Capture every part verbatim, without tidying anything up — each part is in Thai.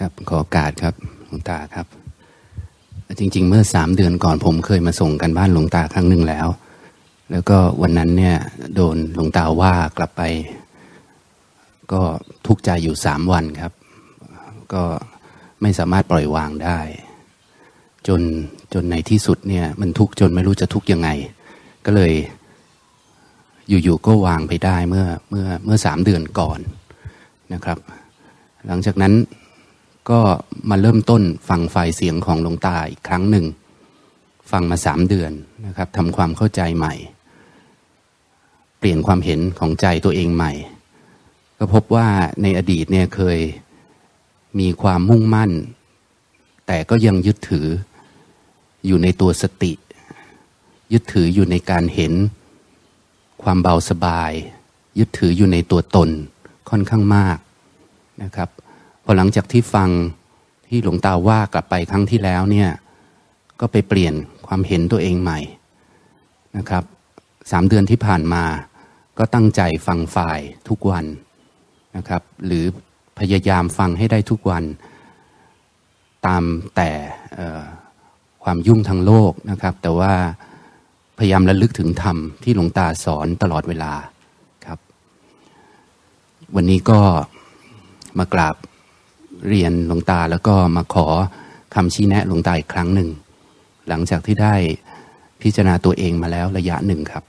ครับขอโอกาสครับหลวงตาครับจริงๆเมื่อสามเดือนก่อนผมเคยมาส่งกันบ้านหลวงตาครั้งหนึ่งแล้วแล้วก็วันนั้นเนี่ยโดนหลวงตาว่ากลับไปก็ทุกข์ใจอยู่สามวันครับก็ไม่สามารถปล่อยวางได้จนจนในที่สุดเนี่ยมันทุกข์จนไม่รู้จะทุกข์ยังไงก็เลยอยู่ๆก็วางไปได้เมื่อเมื่อเมื่อสามเดือนก่อนนะครับหลังจากนั้นก็มาเริ่มต้นฟังไฟล์เสียงของหลวงตาอีกครั้งหนึ่งฟังมาสามเดือนนะครับทำความเข้าใจใหม่เปลี่ยนความเห็นของใจตัวเองใหม่ก็พบว่าในอดีตเนี่ยเคยมีความมุ่งมั่นแต่ก็ยังยึดถืออยู่ในตัวสติยึดถืออยู่ในการเห็นความเบาสบายยึดถืออยู่ในตัวตนค่อนข้างมากนะครับพอหลังจากที่ฟังที่หลวงตาว่ากลับไปครั้งที่แล้วเนี่ยก็ไปเปลี่ยนความเห็นตัวเองใหม่นะครับสามเดือนที่ผ่านมาก็ตั้งใจฟังฝ่ายทุกวันนะครับหรือพยายามฟังให้ได้ทุกวันตามแต่ความยุ่งทางโลกนะครับแต่ว่าพยายามระลึกถึงธรรมที่หลวงตาสอนตลอดเวลาครับวันนี้ก็มากราบเรียนหลวงตาแล้วก็มาขอคำชี้แนะหลวงตาอีกครั้งหนึ่งหลังจากที่ได้พิจารณาตัวเองมาแล้วระยะหนึ่งครับ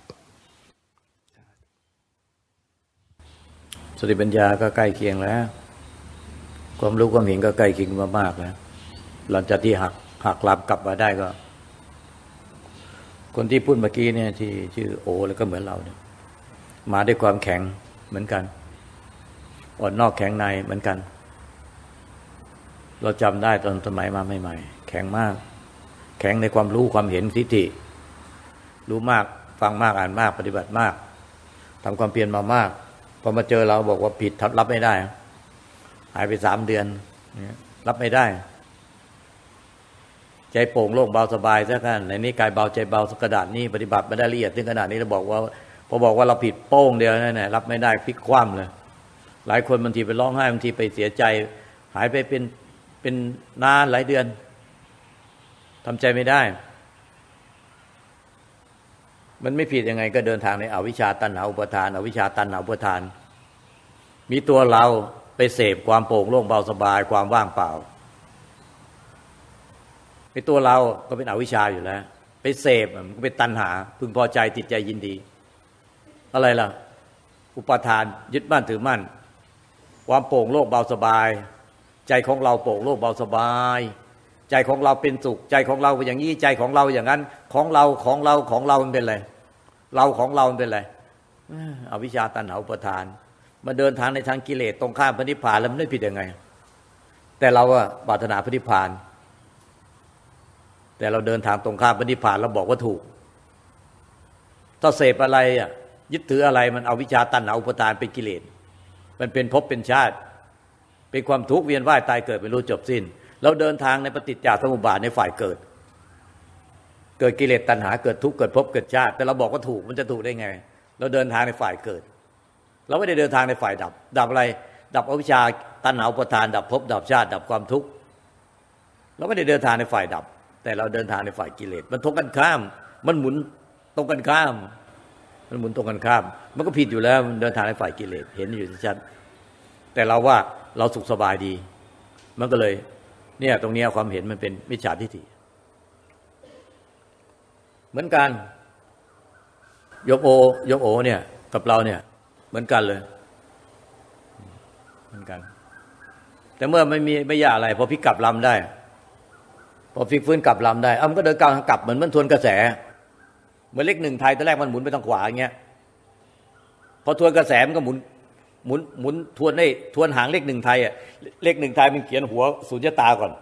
สติปัญญาก็ใกล้เคียงแล้วความรู้ความเห็นก็ใกล้เคียงมามากแล้วหลังจากที่หักหักหลับกลับมาได้ก็คนที่พูดเมื่อกี้เนี่ยที่ชื่อโอแล้วก็เหมือนเราเนี่ยมาด้วยความแข็งเหมือนกันอ่อนนอกแข็งในเหมือนกันเราจำได้ตอนสมัยมาใหม่ๆแข็งมากแข็งในความรู้ความเห็นทิฏฐิรู้มากฟังมากอ่านมากปฏิบัติมากทำความเพียรมามากพอมาเจอเราบอกว่าผิดรับไม่ได้หายไปสามเดือนรับไม่ได้ใจโปร่งโล่งเบาสบายซะกันในนี้กายเบาใจเบาสักกระดาษนี้ปฏิบัติไม่ได้ละเอียดถึงขนาดนี้เราบอกว่าพอบอกว่าเราผิดโป้งเดียวนั่นแหละรับไม่ได้พลิกคว่ำเลยหลายคนบางทีไปร้องไห้บางทีไปเสียใจหายไปเป็นเป็นนานหลายเดือนทำใจไม่ได้มันไม่ผิดยังไงก็เดินทางในอวิชชาตัณหาอุปาทานอวิชชาตัณหาอุปาทานมีตัวเราไปเสพความโปร่งโล่งเบาสบายความว่างเปล่าไอ้ตัวเราก็เป็นอวิชชาอยู่แล้วไปเสพมันก็เป็นตัณหาพึงพอใจติดใจยินดีอะไรล่ะอุปาทานยึดมั่นถือมั่นความโปร่งโล่งเบาสบายใจของเราโปร่งโล่งเบาสบายใจของเราเป็นสุขใจของเราเป็นอย่างนี้ใจของเราอย่างนั้นของเราของเราของเรามันเป็นอะไรเราของเรามันเป็นอะไรอวิชชาตัณหาอุปาทานมาเดินทางในทางกิเลสตรงข้ามพระนิพพานแล้วมันไม่ผิดยังไงแต่เราอะปรารถนาพระนิพพานแต่เราเดินทางตรงข้ามพระนิพพานเราบอกว่าถูกถ้าเสพอะไรอะยึดถืออะไรมันเอาวิชชาตัณหาอุปาทานเป็นกิเลสมันเป็นภพเป็นชาติเป็นความทุกข์เวียนว่ายตายเกิดไม่รู้จบสิ้นเราเดินทางในปฏิจจสมุปบาทในฝ่ายเกิดเกิดกิเลสตัณหาเกิดทุกข์เกิดภพเกิดชาติแต่เราบอกว่าถูกมันจะถูกได้ไงเราเดินทางในฝ่ายเกิดเราไม่ได้เดินทางในฝ่ายดับดับอะไรดับอวิชชาตัณหาอุปาทานดับภพดับชาติดับความทุกข์เราไม่ได้เดินทางในฝ่ายดับแต่เราเดินทางในฝ่ายกิเลสมันตรงกันข้ามมันหมุนตรงกันข้ามมันหมุนตรงกันข้ามมันก็ผิดอยู่แล้วมันเดินทางในฝ่ายกิเลสเห็นอยู่ชัดแต่เราว่าเราสุขสบายดีมันก็เลยเนี่ยตรงนี้ความเห็นมันเป็นมิจฉาทิฏฐิเหมือนกันยกโอยกโอเนี่ยกับเราเนี่ยเหมือนกันเลยเหมือนกันแต่เมื่อไม่มีไม่ยากอะไรพอพลิกกลับลำได้พอพลิกฟื้นกลับลำได้อ้ามันก็เดินกลับกลับเหมือนมันทวนกระแสเหมือนเลขหนึ่งไทยตอนแรกมันหมุนไปทางขวาอย่างเงี้ยพอทวนกระแสมันก็หมุนหมุนหมุนทวนได้ทวนหางเลขหนึ่งไทยอ่ะเลขหนึ่งไทยมันเขียนหัวสุญญตาก่อน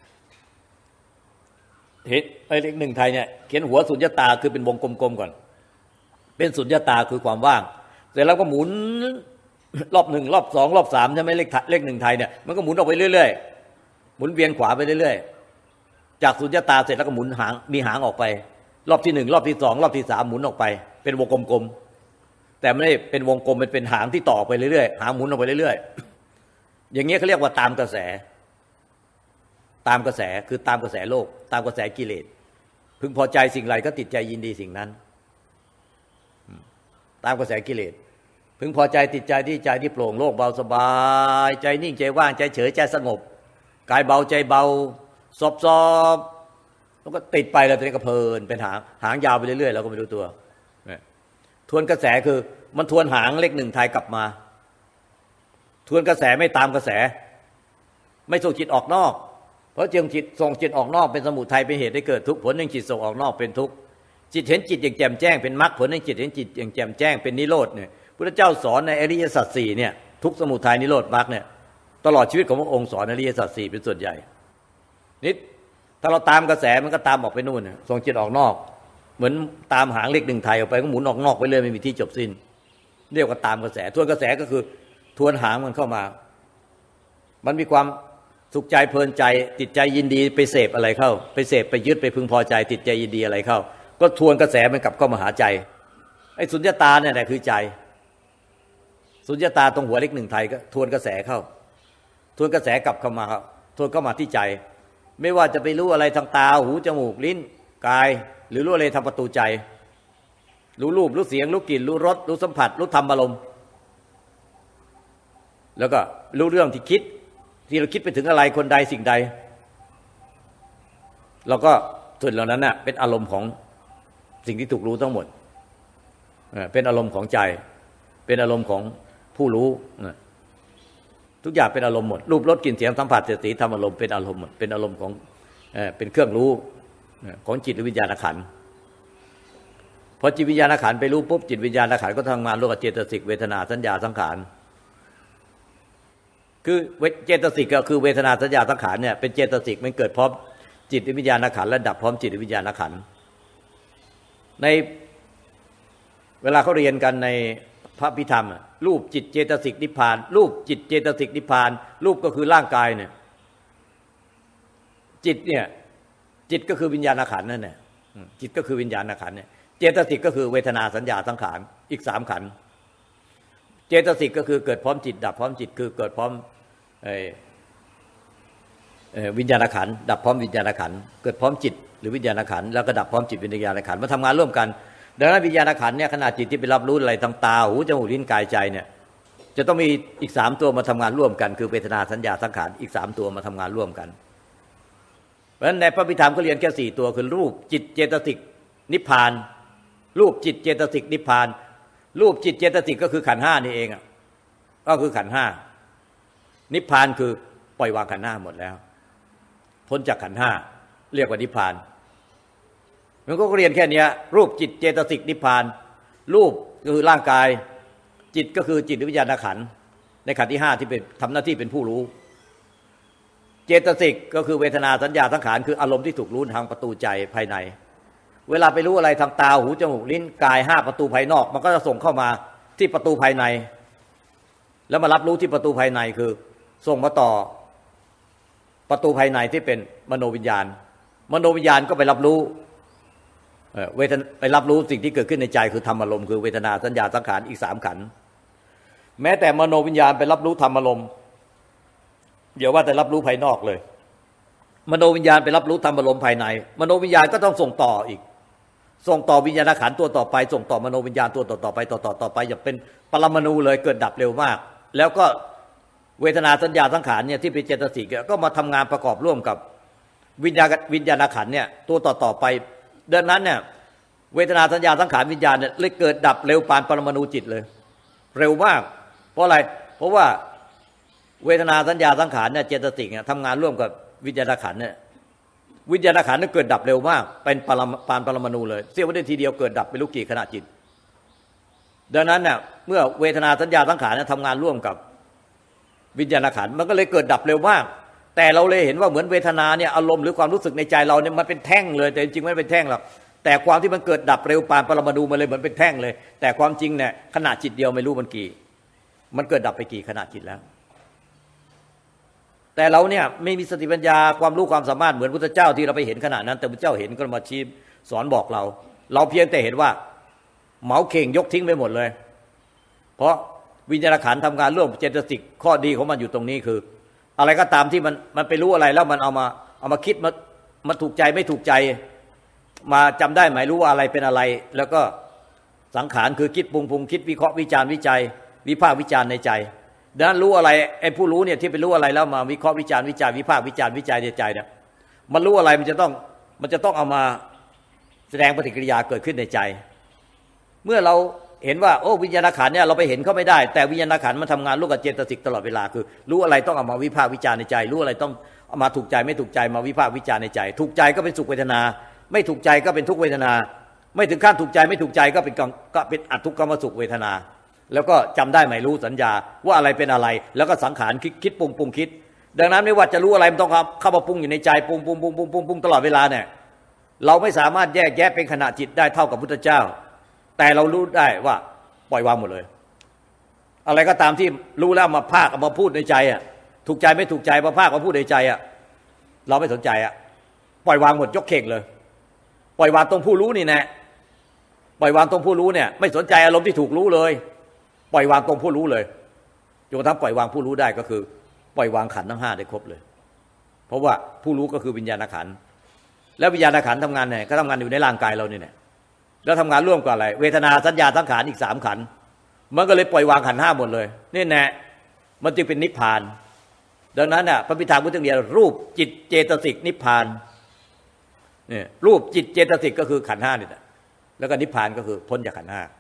เห็นไอ้เลขหนึ่งไทยเนี่ยเขียนหัวสุญญตาคือเป็นวงกลมๆก่อนเป็นสุญญตาคือความว่างเสร็จแล้วก็หมุนรอบหนึ่งรอบสองรอบสามใช่ไหมเลขเลขหนึ่งไทยเนี่ยมันก็หมุนออกไปเรื่อยๆหมุนเวียนขวาไปเรื่อยๆจากสุญญตาเสร็จแล้วก็หมุนหางมีหางออกไปรอบที่หนึ่งรอบที่สองรอบที่สามหมุนออกไปเป็นวงกลมๆแต่ไม่ได้เป็นวงกลมมันเป็นหางที่ต่อไปเรื่อยๆหางหมุนออกไปเรื่อยๆอย่างเงี้ยเขาเรียกว่าตามกระแสตามกระแสคือตามกระแสโลกตามกระแสกิเลสพึงพอใจสิ่งไรก็ติดใจยินดีสิ่งนั้นตามกระแสกิเลสพึงพอใจติดใจที่ใจที่โปร่งโล่งเบาสบายใจนิ่งใจว่างใจเฉยใจสงบกายเบาใจเบาซอบซอบแล้วก็ติดไปแล้วตัวนี้ก็เพลินเป็นหางหางยาวไปเรื่อยๆเราก็ไม่รู้ตัวทวนกระแสคือมันทวนหางเลขหนึ่งไทยกลับมาทวนกระแสไม่ตามกระแสไม่ส่งจิตออกนอกเพราะจึงจิตส่งจิตออกนอกเป็นสมุทัยเป็นเหตุให้เกิดทุกข์ผลแห่งจิตส่งออกนอกเป็นทุกข์จิตเห็นจิตอย่างแจ่มแจ้งเป็นมรรคผลแห่งจิตเห็นจิตอย่างแจ่มแจ้งเป็นนิโรธเนี่ยพุทธเจ้าสอนในอริยสัจสี่เนี่ยทุกข์สมุทัยนิโรธมรรคเนี่ยตลอดชีวิตของพระองค์สอนอริยสัจสี่เป็นส่วนใหญ่นิดถ้าเราตามกระแสมันก็ตามออกไปนู่นส่งจิตออกนอกเหมือนตามหางเลขหนึ่งไทยออกไปก็หมุนออกนอกไปเลยไม่มีที่จบสิ้นเรียกว่าตามกระแสทวนกระแสก็คือทวนหางมันเข้ามามันมีความสุขใจเพลินใจติดใจยินดีไปเสพอะไรเข้าไปเสพไปยึดไปพึงพอใจติดใจยินดีอะไรเข้าก็ทวนกระแสมันกลับเข้ามาหาใจไอ้สุญญตาเนี่ยแหละคือใจสุญญตาตรงหัวเลขหนึ่งไทยก็ทวนกระแสเข้าทวนกระแสกลับเข้ามาครับทวนเข้ามาที่ใจไม่ว่าจะไปรู้อะไรทางตาหูจมูกลิ้นกายหรือรู้อะไรทางประตูใจรู้รูปรู้เสียงรู้กลิ่นรู้รสรู้สัมผัสรู้ธรรมอารมณ์แล้วก็รู้เรื่องที่คิดที่เราคิดไปถึงอะไรคนใดสิ่งใดเราก็ส่วนเหล่านั้นน่ะเป็นอารมณ์ของสิ่งที่ถูกรู้ทั้งหมดเป็นอารมณ์ของใจเป็นอารมณ์ของผู้รู้ทุกอย่างเป็นอารมณ์หมดรูปรสกลิ่นเสียงสัมผัสเจตสิกธรรมอารมณ์เป็นอารมณ์หมดเป็นอารมณ์ของเป็นเครื่องรู้ของจิตหรือวิญญาณขันธ์พอจิตวิญญาณขันธ์ไปรู้ปุ๊บจิตวิญญาณขันธ์ก็ทำงานร่วมกับเจตสิกเวทนาสัญญาสังขารคือเจตสิกก็คือเวทนาสัญญาสังขารเนี่ยเป็นเจตสิกมันเกิดพร้อมจิตวิญญาณขันธ์และดับพร้อมจิตวิญญาณขันธ์ในเวลาเขาเรียนกันในพระพิธรรมรูปจิตเจตสิกนิพพานรูปจิตเจตสิกนิพพานรูปก็คือร่างกายเนี่ยจิตเนี่ยจิตก็คือวิญญาณขันธ์นั่นแหละจิตก็คือวิญญาณขันธ์เนี่ยเจตสิกก็คือเวทนาสัญญาสังขารอีกสามขันธ์เจตสิกก็คือเกิดพร้อมจิตดับพร้อมจิตคือเกิดพร้อมวิญญาณขันธ์ดับพร้อมวิญญาณขันธ์เกิดพร้อมจิตหรือวิญญาณขันธ์แล้วก็ดับพร้อมจิตวิญญาณขันธ์มาทำงานร่วมกันดังนั้นวิญญาณขันธ์เนี่ยขณะจิตที่ไปรับรู้อะไรทางตาหูจมูกลิ้นกายใจเนี่ยจะต้องมีอีกสามตัวมาทำงานร่วมกันคือเวทนาสัญญาสังขารอีกสามตัวมาทำงานร่วมกันเพราะฉะนั้นในพระพิธรรมก็เรียนแค่สี่ตัวคือรูปจิตเจตสิกนิพพานรูปจิตเจตสิกนิพพานรูปจิตเจตสิกก็คือขันธ์ห้านี่เองอ่ะก็คือขันธ์ห้านิพพานคือปล่อยวางขันธ์ห้าหมดแล้วพ้นจากขันธ์ห้าเรียกว่านิพพานมันก็เรียนแค่นี้รูปจิตเจตสิกนิพพานรูปก็คือร่างกายจิตก็คือจิตวิญญาณขันธ์ในขันธ์ที่ห้าที่เป็นทำหน้าที่เป็นผู้รู้เจตสิกก็คือเวทนาสัญญาสังขารคืออารมณ์ที่ถูกรู้ทางประตูใจภายในเวลาไปรู้อะไรทางตาหูจมูกลิ้นกายห้าประตูภายนอกมันก็จะส่งเข้ามาที่ประตูภายในแล้วมารับรู้ที่ประตูภายในคือส่งมาต่อประตูภายในที่เป็นมโนวิญญาณมโนวิญญาณก็ไปรับรู้เวทนาไปรับรู้สิ่งที่เกิดขึ้นในใจคือธรรมอารมณ์คือเวทนาสัญญาสังขารอีกสามขันธ์แม้แต่มโนวิญญาณไปรับรู้ธรรมอารมณ์เดี๋ยวว่าแต่รับรู้ภายนอกเลยมโนวิญญาณไปรับรู้ธรรมอารมณ์ภายในมโนวิญญาณก็ต้องส่งต่ออีกส่งต่อวิญญาณขันธ์ตัวต่อไปส่งต่อมโนวิญญาณตัวต่อต่อไปต่อต่อต่อไปอย่างเป็นปรมาณูเลยเกิดดับเร็วมากแล้วก็เวทนาสัญญาสังขารเนี่ยที่เป็นเจตสิกก็มาทำงานประกอบร่วมกับวิญญาณวิญญาณขันธ์เนี่ยตัวต่อต่อไปดังนั้นเนี่ยเวทนาสัญญาสังขารวิญญาณเนี่ยเลยเกิดดับเร็วปานปรมาณูจิตเลยเร็วมากเพราะอะไรเพราะว่าเวทนาสัญญาสังขารเนี่ยเจตสิกเนี่ยทำงานร่วมกับวิญญาณขันธ์เนี่ยวิญญาณขันธ์เนี่ยเกิดดับเร็วมากเป็นปรปานปรมาณูเลยเสี้ยววินาทีเดียวเกิดดับไม่รู้กี่ขณะจิตดังนั้นเนี่ยเมื่อเวทนาสัญญาสังขารเนี่ยทำงานร่วมกับวิญญาณขันธ์มันก็เลยเกิดดับเร็วมากแต่เราเลยเห็นว่าเหมือนเวทนาเนี่ยอารมณ์หรือความรู้สึกในใจเราเนี่ยมันเป็นแท่งเลยแต่จริงๆไม่เป็นแท่งหรอกแต่ความที่มันเกิดดับเร็วปานปรมาณูมันเลยเหมือนเป็นแท่งเลยแต่ความจริงเนี่ยขณะจิตเดียวไม่รู้มันกี่มันเกิดดับไปกี่ขณะจิตแล้วแต่เราเนี่ยไม่มีสติปัญญาความรู้ความสามารถเหมือนพุทธเจ้าที่เราไปเห็นขณะนั้นแต่พระเจ้าเห็นก็มาชี้สอนบอกเราเราเพียงแต่เห็นว่าเหมาเข่งยกทิ้งไปหมดเลยเพราะวิญญาณขันธ์ทำงานร่วมเจตสิกข้อดีของมันอยู่ตรงนี้คืออะไรก็ตามที่มันมันไปรู้อะไรแล้วมันเอามาเอามาคิดมามาถูกใจไม่ถูกใจมาจำได้ไหมรู้ว่าอะไรเป็นอะไรแล้วก็สังขารคือคิดปรุงปรุงคิดวิเคราะห์วิจารณ์วิจัยวิพากษ์วิจารณ์ในใจดังนั้นรู้อะไรไอ้ผู้รู้เนี่ยที่ไปรู้อะไรแล้วมาวิเคราะห์วิจารณ์วิจัยวิพากษ์วิจารณ์วิจัยในใจเนี่ยมันรู้อะไรมันจะต้องมันจะต้องเอามาแสดงปฏิกิริยาเกิดขึ้นในใจ เมื่อเราเห็นว่าโอ้วิญญาณขันธ์เนี่ยเราไปเห็นเขาไม่ได้แต่วิญญาณขันธ์มันทำงานร่วมกับเจตสิกตลอดเวลาคือรู้อะไรต้องเอามาวิพากษ์วิจารณ์ในใจรู้อะไรต้องเอามาถูกใจไม่ถูกใจมาวิพากษ์วิจารณ์ในใจถูกใจก็เป็นสุขเวทนาไม่ถูกใจก็เป็นทุกขเวทนาไม่ถึงขั้นถูกใจไม่ถูกใจก็เป็นก็เป็นอทุกขมสุขเวทนาแล้วก็จำได้ไหมรู้สัญญาว่าอะไรเป็นอะไรแล้วก็สังขารคิดคิดปรุงปรุงคิดดังนั้นไม่ว่าจะรู้อะไรมันต้องเข้ามาปรุงอยู่ในใจปรุงปรุงปรุงปรุงปรุงปรุงตลอดเวลาเนี่ยเราไม่สามารถแยกแยะเป็นขณะจิตได้เท่ากับพุทธเจ้าแต่เรารู้ได้ว่าปล่อยวางหมดเลยอะไรก็ตามที่รู้แล้วมาภาคมาพูดในใจอ่ะถูกใจไม่ถูกใจมาภาคมาพูดในใจอ่ะเราไม่สนใจอ่ะปล่อยวางหมดยกเข่งเลยปล่อยวางตรงผู้รู้นี่แน่ปล่อยวางตรงผู้รู้เนี่ยไม่สนใจอารมณ์ที่ถูกรู้เลยปล่อยวางตรงผู้รู้เลยจนกระทั่งปล่อยวางผู้รู้ได้ก็คือปล่อยวางขันธ์ทั้งห้าได้ครบเลยเพราะว่าผู้รู้ก็คือวิญญาณขันธ์แล้ววิญญาณขันธ์ทำงานไหนก็ทำงานอยู่ในร่างกายเรานี่แหละแล้วทำงานร่วมกับอะไรเวทนาสัญญาสังขารอีกสามขันธ์มันก็เลยปล่อยวางขันธ์ห้าหมดเลยนี่แน่มันจึงเป็นนิพพานดังนั้นน่ะพระพิธามพุทธเจ้ารูปจิตเจตสิกนิพพานเนี่ยรูปจิตเจตสิกก็คือขันธ์ห้านี่แหละแล้วก็นิพพานก็คือพ้นจากขันธ์ห้า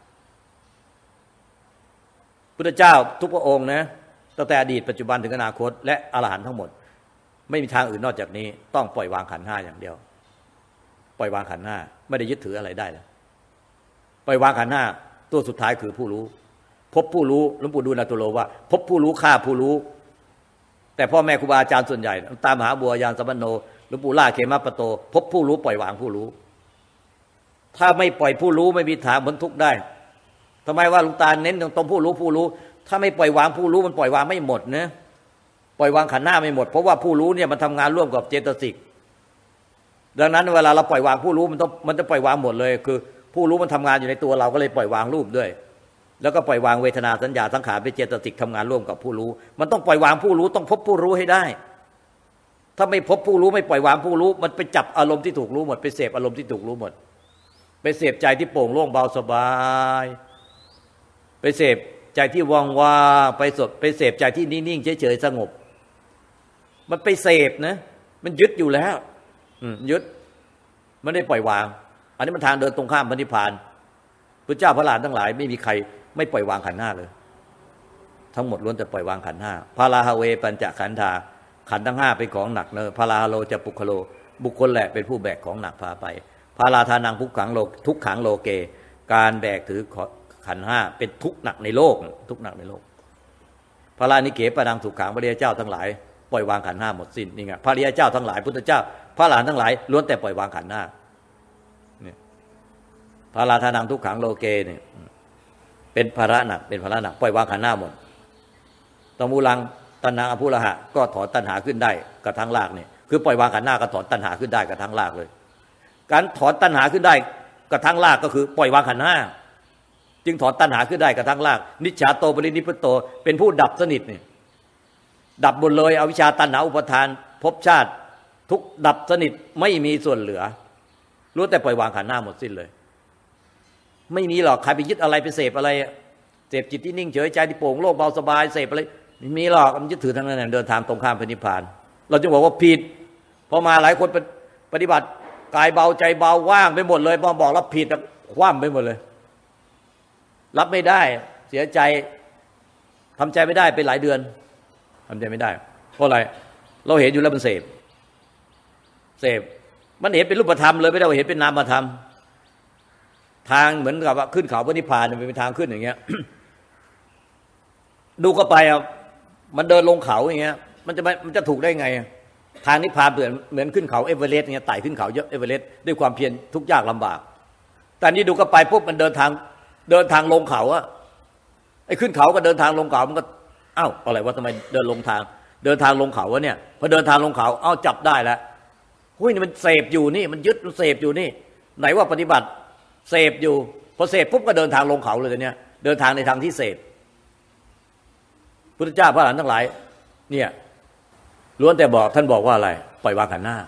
พุทธเจ้าทุกพระองค์นะตั้งแต่อดีตปัจจุบันถึงอนาคตและอรหันต์ทั้งหมดไม่มีทางอื่นนอกจากนี้ต้องปล่อยวางขันธ์ห้าอย่างเดียวปล่อยวางขันธ์ห้าไม่ได้ยึดถืออะไรได้แล้วปล่อยวางขันธ์ห้าตัวสุดท้ายคือผู้รู้พบผู้รู้หลวงปู่ดูลย์ตุโลว่าพบผู้รู้ฆ่าผู้รู้แต่พ่อแม่ครูบาอาจารย์ส่วนใหญ่ตามมหาบัวยานสัมปันโนหลวงปู่ล่าเขมาปโตพบผู้รู้ปล่อยวางผู้รู้ถ้าไม่ปล่อยผู้รู้ไม่มีทางพ้นทุกข์ได้ทำไมว่าหลวงตาเน้นตรงผู้รู้ผู้รู้ถ้าไม่ปล่อยวางผู้รู้มันปล่อยวางไม่หมดนะปล่อยวางขันธ์ห้าไม่หมดเพราะว่าผู้รู้เนี่ยมันทำงานร่วมกับเจตสิกดังนั้นเวลาเราปล่อยวางผู้รู้มันต้องมันจะปล่อยวางหมดเลยคือผู้รู้มันทำงานอยู่ในตัวเราก็เลยปล่อยวางรูปด้วยแล้วก็ปล่อยวางเวทนาสัญญาสังขารเป็นเจตสิกทำงานร่วมกับผู้รู้มันต้องปล่อยวางผู้รู้ต้องพบผู้รู้ให้ได้ถ้าไม่พบผู้รู้ไม่ปล่อยวางผู้รู้มันไปจับอารมณ์ที่ถูกรู้หมดไปเสพอารมณ์ที่ถูกรู้หมดไปเสพใจที่โปร่งโล่งเบาสบายไปเสพใจที่ว่างว่างไปสดไปเสพใจที่นิ่งๆเฉยๆสงบมันไปเสพนะมันยึดอยู่แล้วยึดมันได้ปล่อยวางอันนี้มันทางเดินตรงข้ามพระนิพพานพระเจ้าพระหลานทั้งหลายไม่มีใครไม่ปล่อยวางขันธ์ห้าเลยทั้งหมดล้วนแต่ปล่อยวางขันธ์ห้าพาราฮาเวปัญจขันธาขันธ์ทั้งห้าเป็นของหนักเนอพาราฮาโลจะปุคโลบุคคลแหละเป็นผู้แบกของหนักพาไปพาราธานังทุกขังโลทุกขังโลเกการแบกถือขันธ์ห้าเป็นทุกข์หนักในโลกทุกข์หนักในโลกพารานิเกปนังสุขังพระริยเจ้าทั้งหลายปล่อยวางขันธ์ห้าหมดสิ้นนี่ไงพระริยเจ้าทั้งหลายพุทธเจ้าพระหลานทั้งหลายล้วนแต่ปล่อยวางขันธ์ห้าเนี่ยพาราธานังทุกขังโลเกเนี่ยเป็นภาระหนักเป็นภาระหนักปล่อยวางขันธ์ห้าหมดตมูลังตัณหาอภุระหะก็ถอนตัณหาขึ้นได้กระทั่งรากเนี่ยคือปล่อยวางขันธ์ห้าก็ถอนตัณหาขึ้นได้กระทั่งรากเลยการถอนตัณหาขึ้นได้กระทั่งรากก็คือปล่อยวางขันธ์ห้าจึงถอนตัณหาขึ้นได้กระทั่งรากนิจฉาโตปรินิพพุตโตเป็นผู้ดับสนิทเนี่ยดับหมดเลยอวิชชาตัณหาอุปทานภพชาติทุกดับสนิทไม่มีส่วนเหลือรู้แต่ปล่อยวางขันธ์ห้าหมดสิ้นเลยไม่มีหรอกใครไปยึดอะไรไปเสพอะไรเสพจิตที่นิ่งเฉยใจที่โปร่งโล่งเบาสบายเสพอะไรไม่มีหรอกมันยึดถือทั้งนั้นเดินทางตรงข้ามพระนิพพานเราจึงบอกว่าผิดพอมาหลายคนปฏิบัติกายเบาใจเบาว่างไปหมดเลยพอบอกแล้วผิดคว่ำไปหมดเลยรับไม่ได้เสียใจทำใจไม่ได้เป็นหลายเดือนทำใจไม่ได้เพราะอะไรเราเห็นอยู่แล้วมันเสพเสพมันเห็นเป็นรูปธรรมเลยไม่ได้เห็นเป็นนามธรรมทางเหมือนกับว่าขึ้นเขาพระนิพพานมันเป็นทางขึ้นอย่างเงี้ยดูเข้าไปอ่ะมันเดินลงเขาอย่างเงี้ยมันจะมันจะถูกได้ไงทางนิพพานเหมือนเหมือนขึ้นเขาเอเวอเรสต์เงี้ยไต่ขึ้นเขาเยอะเอเวอเรสต์ด้วยความเพียรทุกยากลำบากแต่นี่ดูเข้าไปปุ๊บมันเดินทางเดินทางลงเขาอะไอ้ขึ้นเขาก็เดินทางลงเขามันก็อ้าวอะไรวะทำไมเดินลงทางเดินทางลงเขาวะเนี่ยพอเดินทางลงเขาเอ้าจับได้แล้วหุ้ยนี่มันเสพอยู่นี่มันยึดมันเสพอยู่นี่ไหนว่าปฏิบัติเสพอยู่พอเสพปุ๊บก็เดินทางลงเขาเลยเนี่ยเดินทางในทางที่เสพพุทธเจ้าพระอรหันต์ทั้งหลายเนี่ยล้วนแต่บอกท่านบอกว่าอะไรปล่อยวางขันธ์ห้า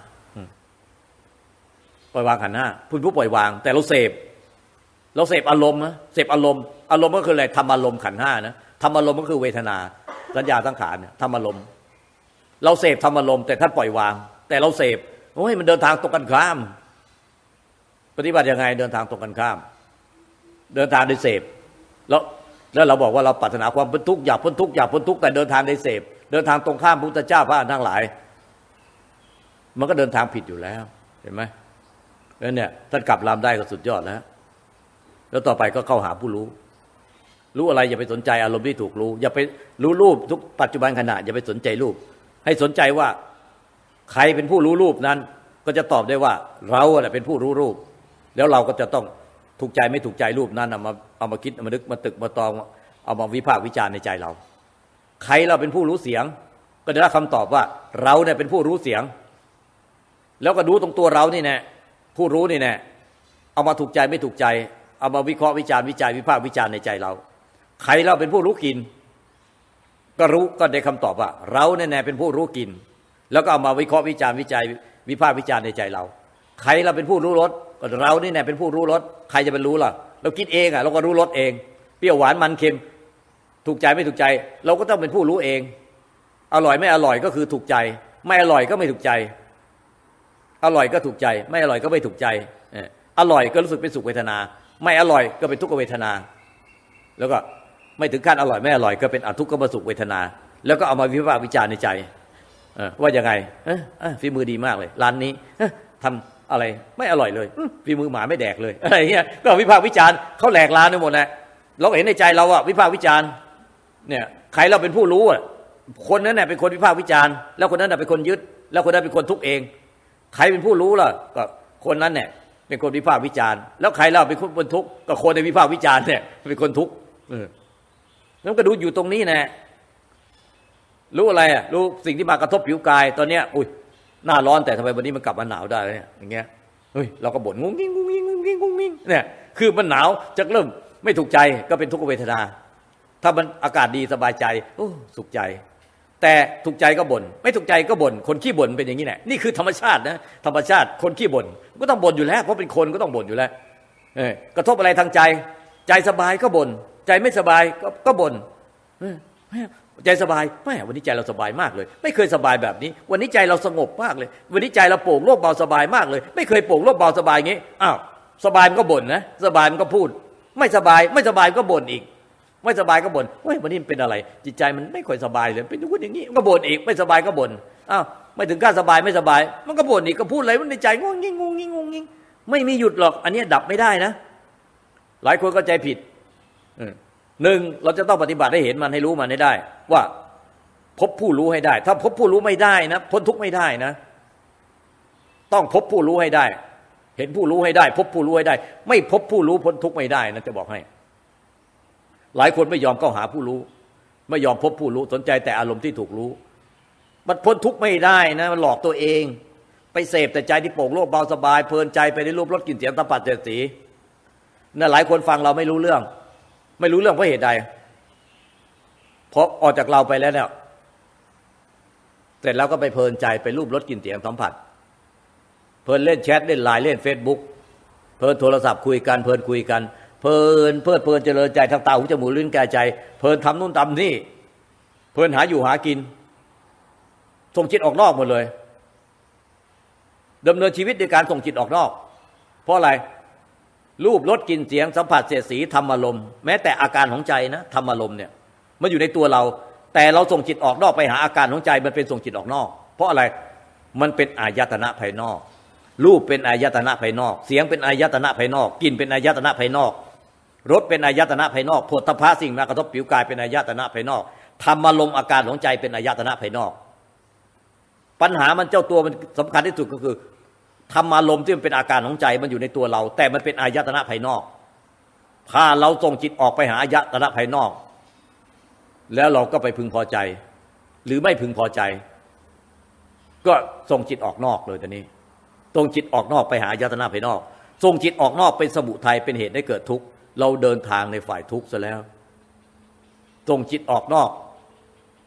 ปล่อยวางขันธ์ห้าพูดผู้ปล่อยวางแต่เราเสพเราเสพอารมณ์นะเสพอารมณ์อารมณ์ก็คืออะไรทำอารมณ์ขันธ์ห้านะทำอารมณ์ก็คือเวทนาสัญญาสังขารเนี่ยทำอารมณ์เราเสพทำอารมณ์แต่ท่านปล่อยวางแต่เราเสพโอ้ยมันเดินทางตรงกันข้ามปฏิบัติยังไงเดินทางตรงกันข้ามเดินทางโดยเสพแล้วแล้วเราบอกว่าเราปรารถนาความพ้นทุกข์อยากพ้นทุกข์อยากพ้นทุกข์แต่เดินทางโดยเสพเดินทางตรงข้ามพระพุทธเจ้าพระอรหันต์ทั้งหลายมันก็เดินทางผิดอยู่แล้วเห็นไหมแล้วเนี่ยท่านกลับลำได้ก็สุดยอดแล้วแล้วต่อไปก็เข้าหาผู้รู้รู้อะไรอย่าไปสนใจอารมณ์ที่ถูกรู้อย่าไปรู้รูปทุกปัจจุบันขณะอย่าไปสนใจรูปให้สนใจว่าใครเป็นผู้รู้รูปนั้นก็จะตอบได้ว่าเราแหละเป็นผู้รู้รูปแล้วเราก็จะต้องถูกใจไม่ถูกใจรูปนั้นเอามาเอามาคิดเอามานึกมาตึกมาตองเอามาวิพากษ์วิจารณ์ในใจเราใครเราเป็นผู้รู้เสียงก็ได้รับคำตอบว่าเราเนี่ยเป็นผู้รู้เสียงแล้วก็ดูตรงตัวเรานี่แน่ผู้รู้นี่แน่เอามาถูกใจไม่ถูกใจเอามาวิเคราะห์วิจารณ์วิจัยวิพากษ์วิจารณ์ในใจเราใครเราเป็นผู้รู้กินก็รู้ก็ได้คำตอบว่าเราแน่ๆเป็นผู้รู้กินแล้วก็เอามาวิเคราะห์วิจารณ์วิจัยวิพากษ์วิจารณ์ในใจเราใครเราเป็นผู้รู้รสก็เรานี่แน่เป็นผู้รู้รสใครจะเป็นรู้ล่ะเราคิดเองอ่ะเราก็รู้รสเองเปรี้ยวหวานมันเค็มถูกใจไม่ถูกใจเราก็ต้องเป็นผู้รู้เองอร่อยไม่อร่อยก็คือถูกใจไม่อร่อยก็ไม่ถูกใจอร่อยก็ถูกใจไม่อร่อยก็ไม่ถูกใจอร่อยก็รู้สึกเป็นสุขเวทนาไม่อร่อยก็เป็นทุกขเวทนาแล้วก็ไม่ถึงขั้นอร่อยไม่อร่อยก็เป็นอทุกขมสุขเวทนาแล้วก็เอามาวิพากษ์วิจารณ์ในใจว่ายังไงฝีมือดีมากเลยร้านนี้ทำอะไรไม่อร่อยเลยฝีมือหมาไม่แดกเลยอะไรเงี้ยก็วิพากษ์วิจารณ์เขาแหลกร้านไปหมดแหละเราเห็นในใจเราอะวิพากษ์วิจารณ์เนี่ยใครเราเป็นผู้รู้อะคนนั้นเนี่ยเป็นคนวิพากษ์วิจารณ์แล้วคนนั้นเป็นคนยึดแล้วคนนั้นเป็นคนทุกข์เองใครเป็นผู้รู้ล่ะก็คนนั้นเนี่ยเป็นคนวิพากษ์วิจารณ์แล้วใครเราเป็นคนเป็นทุกข์ก็คนในวิพากษ์วิจารณ์เนี่ยเป็นคนทุกข์เออแล้วก็ดูอยู่ตรงนี้นะรู้อะไรอ่ะรู้สิ่งที่มากระทบผิวกายตอนเนี้ยอุ้ยหน้าร้อนแต่ทำไมวันนี้มันกลับมาหนาวได้เนี่ยอย่างเงี้ยเฮ้ยเราก็บ่นงุ้งงิ้งงุ้งงิ้งงุ้งงิ้งงุ้งงิ้งเนี่ยคือมันหนาวจะเริ่มไม่ถูกใจก็เป็นทุกขเวทนาถ้ามันอากาศดีสบายใจโอ้สุขใจแต่ถูกใจก็บ่นไม่ถูกใจก็บ่นคนขี้บ่นเป็นอย่างนี้แหละนี่คือธรรมชาตินะธรรมชาติคนขี้บ่นก็ต้องบ่นอยู่แล้วเพราะเป็นคนก็ต้องบ่นอยู่แล้วเออกระทบอะไรทางใจใจสบายก็บ่นใจไม่สบายก็ก็บ่นใจสบายแม่วันนี้ใจเราสบายมากเลยไม่เคยสบายแบบนี้วันนี้ใจเราสงบมากเลยวันนี้ใจเราโปร่งโล่งเบาสบายมากเลยไม่เคยโปร่งโล่งเบาสบายอย่างนี้อ้าวสบายมันก็บ่นนะสบายมันก็พูดไม่สบายไม่สบายก็บ่นอีกไม่สบายก็บ่นเฮ้ยวันนี้มันเป็นอะไรจิตใจมันไม่ค่อยสบายเลยเป็นอย่างนี้อย่างนี้ก็บ่นอีกไม่สบายก็บ่นอ้าวไม่ถึงขั้นสบายไม่สบายมันก็บ่นอีกก็พูดอะไรมันในใจงงงิ้งงงงิ้งงงงิ้งไม่มีหยุดหรอกอันนี้ดับไม่ได้นะหลายคนเข้าใจผิดหนึ่งเราจะต้องปฏิบัติให้เห็นมันให้รู้มันให้ได้ว่าพบผู้รู้ให้ได้ถ้าพบผู้รู้ไม่ได้นะพ้นทุกข์ไม่ได้นะต้องพบผู้รู้ให้ได้เห็นผู้รู้ให้ได้พบผู้รู้ให้ได้ไม่พบผู้รู้พ้นทุกข์ไม่ได้นะจะบอกให้หลายคนไม่ยอมเข้าหาผู้รู้ไม่ยอมพบผู้รู้สนใจแต่อารมณ์ที่ถูกรู้มันพ้นทุกข์ไม่ได้นะมันหลอกตัวเองไปเสพแต่ใจที่โปร่งโล่งเบาสบายเพลินใจไปในรูปรสกลิ่นเสียงสัมผัสเจตสีนั่นหลายคนฟังเราไม่รู้เรื่องไม่รู้เรื่องเพราะเหตุใดเพราะออกจากเราไปแล้วเนี่ยเสร็จแล้วก็ไปเพลินใจไปรูปรสกลิ่นเสียงสัมผัสเพลินเล่นแชทเล่นไลน์เล่นเฟซบุ๊กเพลินโทรศัพท์คุยกันเพลินคุยกันเพลินเพลิดเพลินเจริญใจทางตาหูจมูกลิ้นกายใจเพลินทำนู่นทำนี่เพลินหาอยู่หากินส่งจิตออกนอกหมดเลยดำเนินชีวิตในการส่งจิตออกนอกเพราะอะไรรูปรสกลิ่นเสียงสัมผัสเสียดสีธรรมอารมณ์แม้แต่อาการของใจนะธรรมอารมณ์เนี่ยมันอยู่ในตัวเราแต่เราส่งจิตออกนอกไปหาอาการของใจมันเป็นส่งจิตออกนอกเพราะอะไรมันเป็นอายตนะภายนอกรูปเป็นอายตนะภายนอกเสียงเป็นอายตนะภายนอกกลิ่นเป็นอายตนะภายนอกรสเป็นอายตนะภายนอกโผฏฐัพพะสิ่งมากระทบผิวกายเป็นอายตนะภายนอกธรรมอารมณ์อาการของใจเป็นอายตนะภายนอกปัญหามันเจ้าตัวมันสำคัญที่สุดก็คือธรรมอารมณ์ที่มันเป็นอาการของใจมันอยู่ในตัวเราแต่มันเป็นอายตนะภายนอกถ้าเราส่งจิตออกไปหาอายตนะภายนอกแล้วเราก็ไปพึงพอใจหรือไม่พึงพอใจก็ส่งจิตออกนอกเลยตอนนี้ส่งจิตออกนอกไปหาอายตนะภายนอกส่งจิตออกนอกเป็นสมุทัยเป็นเหตุให้เกิดทุกข์เราเดินทางในฝ่ายทุกข์ซะแล้วส่งจิตออกนอกไป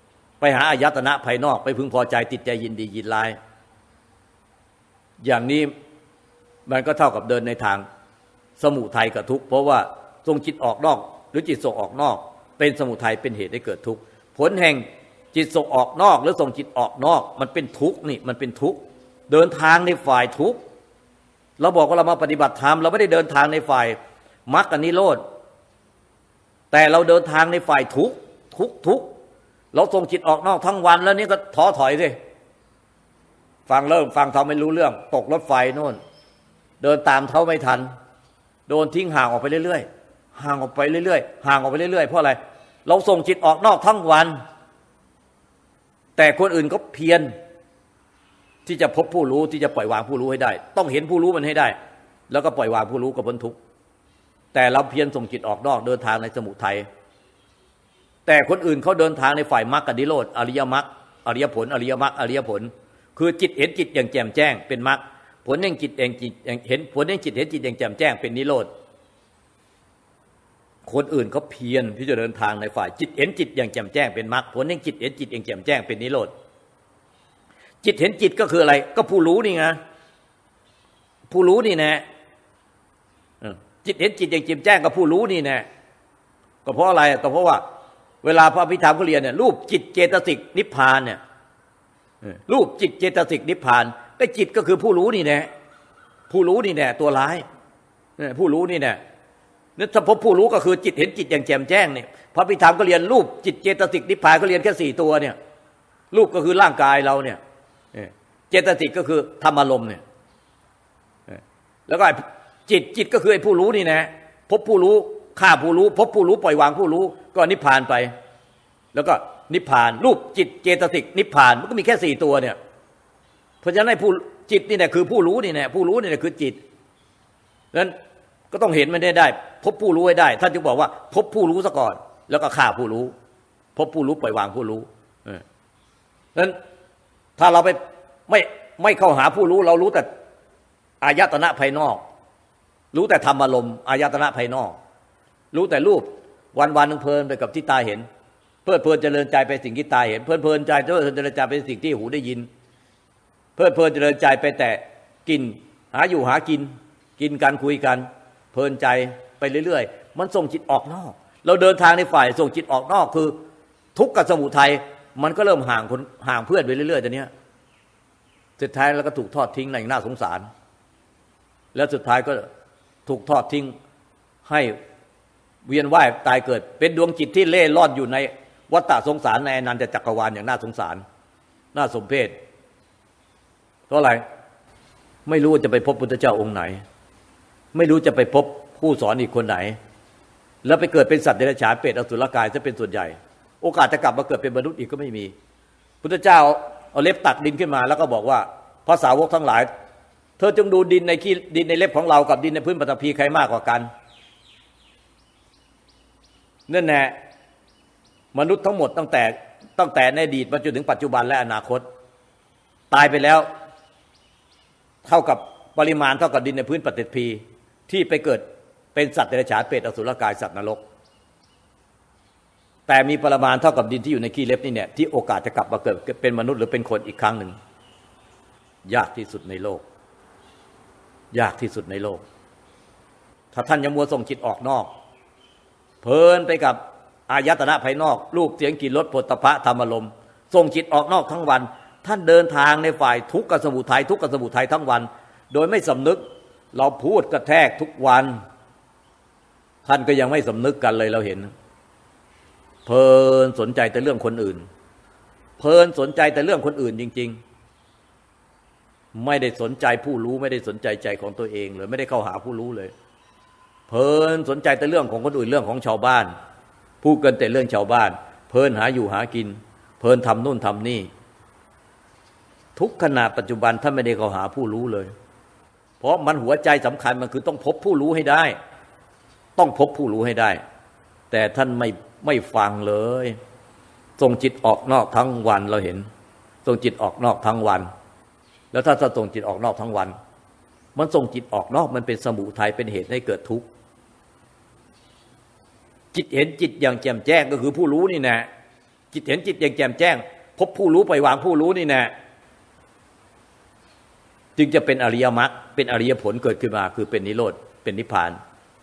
ไปหาอายตนะภายนอกไปพึงพอใจติดใจยินดียินร้ายอย่างนี้มันก็เท่ากับเดินในทางสมุทัยกับทุกข์เพราะว่าทรงจิตออกนอกหรือจิตส่งออกนอกเป็นสมุทัยเป็นเหตุให้เกิดทุกข์ผลแห่งจิตส่งออกนอกหรือส่งจิตออกนอกมันเป็นทุกข์นี่มันเป็นทุกข์เดินทางในฝ่ายทุกข์เราบอกว่าเรามาปฏิบัติธรรมเราไม่ได้เดินทางในฝ่ายมรรคนิโรธแต่เราเดินทางในฝ่ายทุกข์ทุกข์ทุกข์เราส่งจิตออกนอกทั้งวันแล้วนี่ก็ท้อถอยสิฟังเริ่มฟังทำไม่รู้เรื่องตกรถไฟโน่นเดินตามเขาไม่ทันโดนทิ้งห่างออกไปเรื่อยๆห่างออกไปเรื่อยๆห่างออกไปเรื่อยๆเพราะอะไรเราส่งจิตออกนอกทั้งวันแต่คนอื่นก็เพียรที่จะพบผู้รู้ที่จะปล่อยวางผู้รู้ให้ได้ต้องเห็นผู้รู้มันให้ได้แล้วก็ปล่อยวางผู้รู้ก็พ้นทุกข์แต่เราเพียรส่งจิตออกนอกเดินทางในสมุทัยแต่คนอื่นเขาเดินทางในฝ่ายมรรคกับนิโรธอริยมรรคอริยผลอริยมรรคอริยผลคือจิตเห็นจิตอย่างแจ่มแจ้งเป็นมรรคผลแห่งจิตเองจิตเห็นผลแห่งจิตเห็นจิตอย่างแจ่มแจ้งเป็นนิโรธคนอื่นเขาเพียรที่จะเดินทางในฝ่ายจิตเห็นจิตอย่างแจ่มแจ้งเป็นมรรคผลแห่งจิตเห็นจิตอย่างแจ่มแจ้งเป็นนิโรธจิตเห็นจิตก็คืออะไรก็ผู้รู้นี่ไงผู้รู้นี่แน่จิตเห็นจิตอย่างแจ่มแจ้งกับผู้รู้นี่แน่ก็เพราะอะไรก็เพราะว่าเวลาพระพิธามเขาเรียนเนี่ยรูปจิตเจตสิกนิพพานเนี่ยรูปจิตเจตสิกนิพพานก็จิตก็คือผู้รู้นี่แน่ผู้รู้นี่แน่ตัวร้ายผู้รู้นี่แน่นี่ถ้าพบผู้รู้ก็คือจิตเห็นจิตอย่างแจ่มแจ้งเนี่ยพระพิธามก็เรียนรูปจิตเจตสิกนิพพานก็เรียนแค่สี่ตัวเนี่ยรูปก็คือร่างกายเราเนี่ยเจตสิกก็คือธรรมอารมณ์เนี่ยแล้วก็จิตจิตก็คือไอ้ผู้รู้นี่นะพบผู้รู้ฆ่าผู้รู้พบผู้รู้ปล่อยวางผู้รู้ก็นิพพานไปแล้วก็นิพพานรูปจิตเจตสิกนิพพานมันก็มีแค่สี่ตัวเนี่ยเพราะฉะนั้นไอ้ผู้จิตนี่แหละคือผู้รู้นี่แหละผู้รู้นี่แหละคือจิตนั้นก็ต้องเห็นมันได้ได้พบผู้รู้ให้ได้ท่านจึงบอกว่าพบผู้รู้ซะก่อนแล้วก็ฆ่าผู้รู้พบผู้รู้ปล่อยวางผู้รู้นั้นถ้าเราไปไม่ไม่เข้าหาผู้รู้เรารู้แต่อายตนะภายนอกรู้แต่ธรรมอารมณ์อายตนะภายนอกรู้แต่รูปวันวันนึงเพลินไปกับที่ตาเห็นเพลิดเพลินเจริญใจไปสิ่งที่ตาเห็นเพลินเพลินใจเพลินเจริญใจไปสิ่งที่หูได้ยินเพลิดเพลินเจริญใจไปแต่กินหาอยู่หากินกินกันคุยกันเพลินใจไปเรื่อยๆมันส่งจิตออกนอกเราเดินทางในฝ่ายส่งจิตออกนอกคือทุกข์กับสมุทัยมันก็เริ่มห่างคนห่างเพื่อนไปเรื่อยๆตอนนี้สุดท้ายแล้วก็ถูกทอดทิ้งในน่าสงสารแล้วสุดท้ายก็ถูกทอดทิ้งให้เวียนว่ายตายเกิดเป็นดวงจิตที่เล่ร่อนอยู่ในวัฏฏะสงสารในอนันตจักรวาลอย่างน่าสงสารน่าสมเพชเพราะอะไรไม่รู้จะไปพบพุทธเจ้าองค์ไหนไม่รู้จะไปพบผู้สอนอีกคนไหนแล้วไปเกิดเป็นสัตว์เดรัจฉานเปรตอสุรกายจะเป็นส่วนใหญ่โอกาสจะกลับมาเกิดเป็นมนุษย์อีกก็ไม่มีพุทธเจ้าเอาเล็บตักดินขึ้นมาแล้วก็บอกว่าพระสาวกทั้งหลายเธอจงดูดินในขี้ดินในเล็บของเรากับดินในพื้นปฐพีใครมากกว่ากันนั่นแหละมนุษย์ทั้งหมดตั้งแต่ตั้งแต่ในอดีตมาจนถึงปัจจุบันและอนาคตตายไปแล้วเท่ากับปริมาณเท่ากับดินในพื้นปฐพีที่ไปเกิดเป็นสัตว์เดรัจฉานเปรตอสุรกายสัตว์นรกแต่มีปริมาณเท่ากับดินที่อยู่ในขี้เล็บนี่เนี่ยที่โอกาสจะกลับมาเกิดเป็นมนุษย์หรือเป็นคนอีกครั้งหนึ่งยากที่สุดในโลกยากที่สุดในโลกถ้าท่านยังมัวส่งจิตออกนอกเพลินไปกับอายตนะภายนอกรูปเสียงกลิ่นรสโผฏฐัพพะธรรมารมณ์ส่งจิตออกนอกทั้งวันท่านเดินทางในฝ่ายทุกข์กับสมุทัยทุกข์กับสมุทัยทั้งวันโดยไม่สำนึกเราพูดกระแทกทุกวันท่านก็ยังไม่สำนึกกันเลยเราเห็นเพลินสนใจแต่เรื่องคนอื่นเพลินสนใจแต่เรื่องคนอื่นจริงๆไม่ได้สนใจผู้รู้ไม่ได้สนใจใจของตัวเองเลยไม่ได้เข้าหาผู้รู้เลยเพลินสนใจแต่เรื่องของคนอื่นเรื่องของชาวบ้านพูดกันแต่เรื่องชาวบ้านเพลินหาอยู่หากินเพลินทำนู่นทำนี่ทุกขณะปัจจุบันท่านไม่ได้เข้าหาผู้รู้เลยเพราะมันหัวใจสำคัญมันคือต้องพบผู้รู้ให้ได้ต้องพบผู้รู้ให้ได้แต่ท่านไม่ไม่ฟังเลยส่งจิตออกนอกทั้งวันเราเห็นส่งจิตออกนอกทั้งวันแล้วถ้าจะส่งจิตออกนอกทั้งวันมันส่งจิตออกนอกมันเป็นสมุทัยเป็นเหตุให้เกิดทุกข์จิตเห็นจิตอย่างแจ่มแจ้งก็คือผู้รู้นี่นะจิตเห็นจิตอย่างแจ่มแจ้งพบผู้รู้ปล่อยวางผู้รู้นี่แน่จึงจะเป็นอริยมรรคเป็นอริยผลเกิดขึ้นมาคือเป็นนิโรธเป็นนิพพาน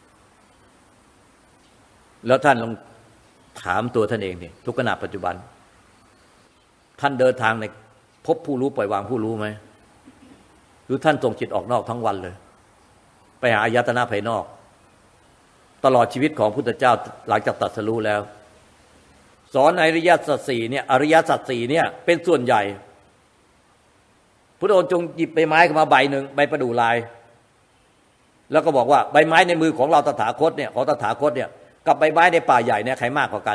แล้วท่านลองถามตัวท่านเองนี่ทุกขณะปัจจุบันท่านเดินทางในพบผู้รู้ปล่อยวางผู้รู้ไหมหรือท่านส่งจิตออกนอกทั้งวันเลยไปหาอายตนะภายนอกตลอดชีวิตของพุทธเจ้าหลังจากตรัสรู้แล้วสอนอริยสัจสี่เนี่ยอริยสัจสี่เนี่ยเป็นส่วนใหญ่พุทธองค์จงหยิบใบไม้ขึ้นมาใบหนึ่งใบประดู่ลายแล้วก็บอกว่าใบไม้ในมือของเราตถาคตเนี่ยของตถาคตเนี่ยกับใบไม้ในป่าใหญ่เนี่ยใครมากกว่ากัน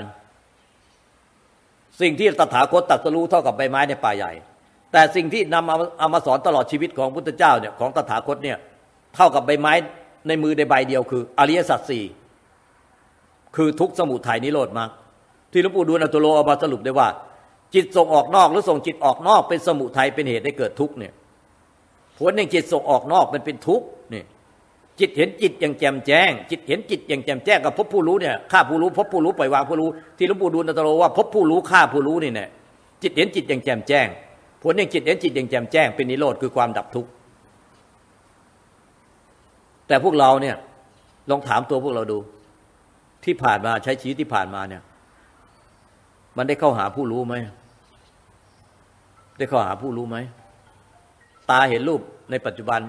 สิ่งที่ตถาคตตรัสรู้เท่ากับใบไม้ในป่าใหญ่แต่สิ่งที่นำเอาเอามาสอนตลอดชีวิตของพุทธเจ้าเนี่ยของตถาคตเนี่ยเท่ากับใบไม้ในมือในใบเดียวคืออริยสัจสี่คือทุกข์สมุทัยนิโรธมรรคที่หลวงปู่ดูลย์อตุโลเอามาสรุปได้ว่าจิตส่งออกนอกหรือส่งจิตออกนอกเป็นสมุทัยเป็นเหตุให้เกิดทุกข์เนี่ยผลแห่งจิตส่งออกนอกมันเป็นทุกข์นี่จิตเห็นจิตอย่างแจ่มแจ้งจิตเห็นจิตอย่างแจ่มแจ้งกับพบผู้รู้เนี่ยฆ่าผู้รู้พบผู้รู้ปล่อยวางผู้รู้ที่หลวงปู่ดูลย์อตุโลว่าพบผู้รู้ฆ่าผู้รู้นี่แน่จิตเห็นจิตอย่างแจ่มแจ้งผลแห่งจิตเห็นจิตอย่างแจ่มแจ้งเป็นนิโรธคือความดับทุกข์แต่พวกเราเนี่ยลองถามตัวพวกเราดูที่ผ่านมาใช้ชีวิตที่ผ่านมาเนี่ยมันได้เข้าหาผู้รู้ไหมได้เข้าหาผู้รู้ไหมตาเห็นรูปในปัจจุบัน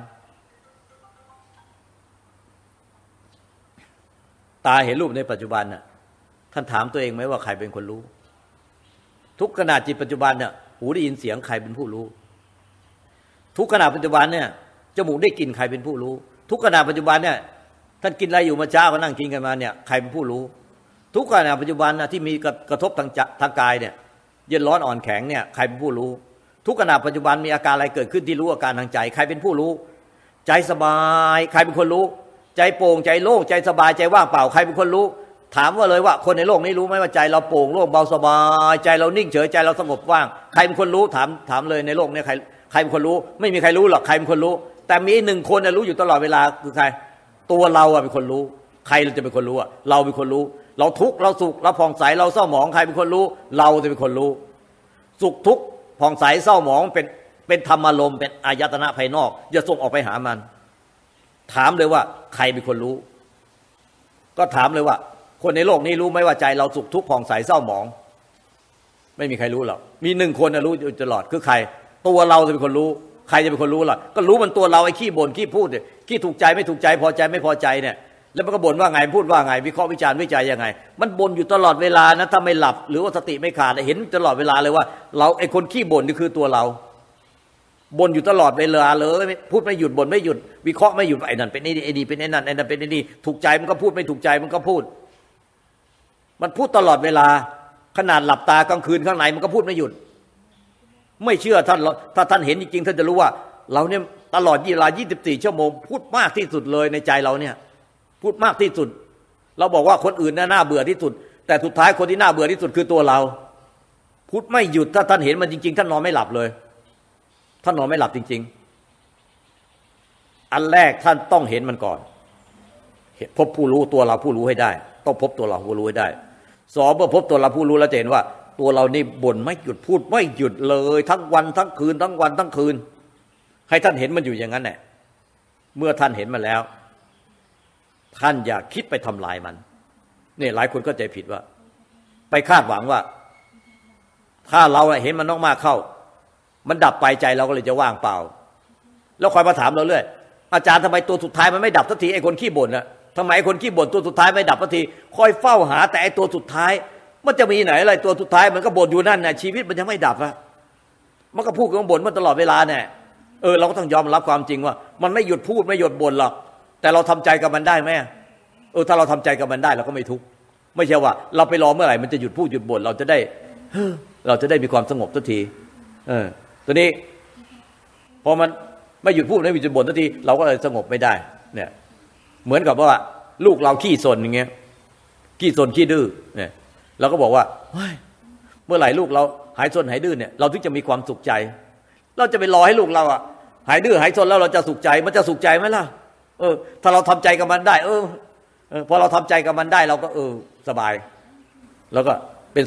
ตาเห็นรูปในปัจจุบันน่ะท่านถามตัวเองไหมว่าใครเป็นคนรู้ทุกขณะจิตปัจจุบันเนี่ยหูได้ยินเสียงใครเป็นผู้รู้ทุกขณะปัจจุบันเนี่ยจมูกได้กลิ่นใครเป็นผู้รู้ทุกขณะปัจจุบันเนี่ยท่านกินอะไรอยู่มาเช้าก็นั่งกินกันมาเนี่ยใครเป็นผู้รู้ทุกขณะปัจจุบันนะที่มีกระทบทางทางกายเนี่ยเย็นร้อนอ่อนแข็งเนี่ยใครเป็นผู้รู้ทุกขณะปัจจุบันมีอาการอะไรเกิดขึ้นที่รู้อาการทางใจใครเป็นผู้รู้ใจสบายใครเป็นคนรู้ใจโปร่งใจโล่งใจสบายใจว่างเปล่าใครเป็นคนรู้ถามว่าเลยว่าคนในโลกนี้รู้ไหมว่าใจเราโปร่งโล่งเบาสบายใจเรานิ่งเฉยใจเราสงบว่างใครเป็นคนรู้ถามถามเลยในโลกนี้ใครใครเป็นคนรู้ไม่มีใครรู้หรอกใครเป็นคนรู้แต่มีหนึ่งคนรู้อยู่ตลอดเวลาคือใครตัวเราอะเป็นคนรู้ใครเราจะเป็นคนรู้อะเราเป็นคนรู้เราทุกข์เราสุขเราผ่องใสเราเศร้าหมองใครเป็นคนรู้เราจะเป็นคนรู้สุขทุกข์ผ่องใสเศร้าหมองเป็นเป็นธรรมอารมณ์เป็นอายตนะภายนอกอย่าส่งออกไปหามันถามเลยว่าใครเป็นคนรู้ก็ถามเลยว่าคนในโลกนี้รู้ไหมว่าใจเราสุขทุกข์ผ่องใสเศร้าหมองไม่มีใครรู้หรอกมีหนึ่งคนรู้อยู่ตลอดคือใครตัวเราจะเป็นคนรู้ใครจะเป็นคนรู้ล่ะก็รู้มันตัวเราไอ้ขี้บ่นขี้พูดเนี่ยขี้ถูกใจไม่ถูกใจพอใจไม่พอใจเนี่ยแล้วมันก็บ่นว่าไงพูดว่าไงวิเคราะห์วิจารณ์วิจัยยังไงมันบ่นอยู่ตลอดเวลานะถ้าไม่หลับหรือว่าสติไม่ขาดเห็นตลอดเวลาเลยว่าเราไอ้คนขี้บ่นนี่คือตัวเราบ่นอยู่ตลอดเวลาเลยพูดไม่หยุดบ่นไม่หยุดวิเคราะห์ไม่หยุดไอ้นั่นเป็นไอ้นี่ไอ้นี่เป็นไอ้นั่นไอ้นั่นเป็นไอ้นี่ถูกใจมันก็พูดไม่ถูกใจมันก็พูดมันพูดตลอดเวลาขนาดหลับตากลางคืนข้างในมันก็พูดไม่หยุดไม่เชื่อท่านถ้าท่านเห็นจริงๆท่านจะรู้ว่าเราเนี่ยตลอดเวลายี่สิบสี่ชั่วโมงพูดมากที่สุดเลยในใจเราเนี่ยพูดมากที่สุดเราบอกว่าคนอื่นน่าเบื่อที่สุดแต่สุดท้ายคนที่น่าเบื่อที่สุดคือตัวเราพูดไม่หยุดถ้าท่านเห็นมันจริงๆท่านนอนไม่หลับเลยท่านนอนไม่หลับจริงๆอันแรกท่านต้องเห็นมันก่อนพบผู้รู้ตัวเราผู้รู้ให้ได้ต้องพบตัวเราผู้รู้ให้ได้สองเมื่อพบตัวเราผู้รู้แล้วจะเห็นว่าตัวเรานี่บ่นไม่หยุดพูดไม่หยุดเลยทั้งวันทั้งคืนทั้งวันทั้งคืนให้ท่านเห็นมันอยู่อย่างนั้นแหละเมื่อท่านเห็นมันแล้วท่านอย่าคิดไปทำลายมันเนี่ยหลายคนเข้าใจผิดว่าไปคาดหวังว่าถ้าเราเห็นมันมากๆเข้ามันดับไปใจเราก็เลยจะว่างเปล่าแล้วคอยมาถามเราเรื่อยอาจารย์ทำไมตัวสุดท้ายมันไม่ดับสักทีไอ้คนขี้บ่นน่ะทำไมไอ้คนขี้บ่นตัวสุดท้ายไม่ดับสักทีคอยเฝ้าหาแต่ไอ้ตัวสุดท้ายมันจะมีไหนอะไรตัวสุดท้ายมันก็บ่นอยู่นั่นน่ะชีวิตมันยังไม่ดับอะมันก็พูดกับบ่นมันตลอดเวลาเนี่ยเออเราก็ต้องยอมรับความจริงว่ามันไม่หยุดพูดไม่หยุดบ่นหรอกแต่เราทำใจกับมันได้ไหมเออถ้าเราทำใจกับมันได้เราก็ไม่ทุกข์ไม่ใช่ว่าเราไปรอเมื่อไหร่มันจะหยุดพูดหยุดบ่นเราจะได้เราจะได้มีความสงบสักทีเออตัวนี้พอมันไม่หยุดพูดไม่หยุดบ่นสักทีเราก็เลยสงบไม่ได้เนี่ยเหมือนกับว่าลูกเราขี้ซนอย่างเงี้ยขี้ซนขี้ดื้อเนี่ยเราก็บอกว่าเมื่อไหร่ลูกเราหายซนหายดื้อเนี่ยเราถึงจะมีความสุขใจเราจะไปรอให้ลูกเราอ่ะหายดื้อหายซนแล้วเราจะสุขใจมันจะสุขใจไหมล่ะเออถ้าเราทำใจกับมันได้เออเออพอเราทำใจกับมันได้เราก็เออสบายแล้วก็เป็นสุข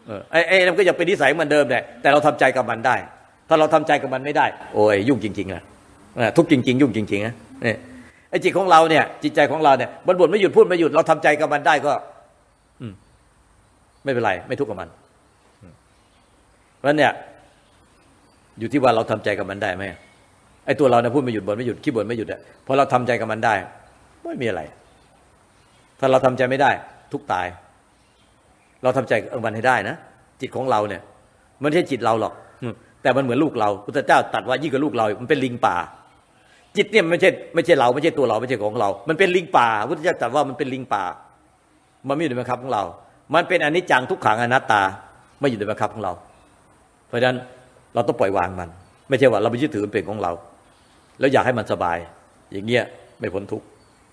เออไอ้ไอ้นั่นก็ยังเป็นนิสัยเหมือนเดิมแหละแต่เราทำใจกับมันได้ถ้าเราทำใจกับมันไม่ได้โอ้ยยุ่งจริงๆนะทุกข์จริงๆยุ่งจริงๆนะเนี่ยไอ้จิตของเราเนี่ยจิตใจของเราเนี่ยมันบ่นไม่หยุดพูดไม่หยุดเราทำใจกับมันได้ก็อืมไม่เป็นไรไม่ทุกข์กับมันเพราะฉะนั้นเนี่ยอยู่ที่ว่าเราทำใจกับมันได้ไหมไอ้ตัวเราเนี่ยพูดไม่หยุดบ่นไม่หยุดขี้บ่นไม่หยุดอะพอเราทำใจกับมันได้ไม่มีอะไรถ้าเราทำใจไม่ได้ทุกตายเราทำใจกับมันให้ได้นะจิตของเราเนี่ยมันไม่ใช่จิตเราหรอกแต่มันเหมือนลูกเราพุทธเจ้าตรัสว่ายิ่งกับลูกเรามันเป็นลิงป่าจิตเนี่ยไม่ใช่ไม่ใช่เราไม่ใช่ตัวเราไม่ใช่ของเรามันเป็นลิงป่าพุทธเจ้าตรัสว่ามันเป็นลิงป่ามันไม่อยู่ในบังคับของเรามันเป็นอนิจจังทุกขังอนัตตาไม่อยู่ในบังคับของเราเพราะฉะนั้นเราต้องปล่อยวางมันไม่ใช่ว่าเราไปยึดถือมันเป็นของเราแล้วอยากให้มันสบายอย่างเงี้ยไม่พ้นทุกข์